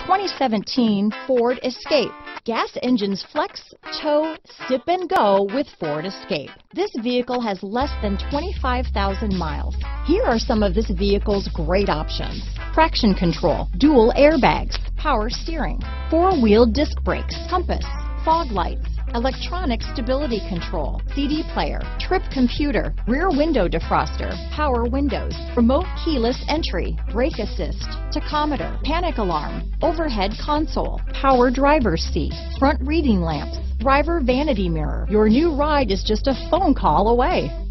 2017 Ford Escape. Gas engines flex, tow, sip and go with Ford Escape. This vehicle has less than 25,000 miles. Here are some of this vehicle's great options: traction control, dual airbags, power steering, four-wheel disc brakes, compass, fog lights, electronic stability control, CD player, trip computer, rear window defroster, power windows, remote keyless entry, brake assist, tachometer, panic alarm, overhead console, power driver's seat, front reading lamps, driver vanity mirror. Your new ride is just a phone call away.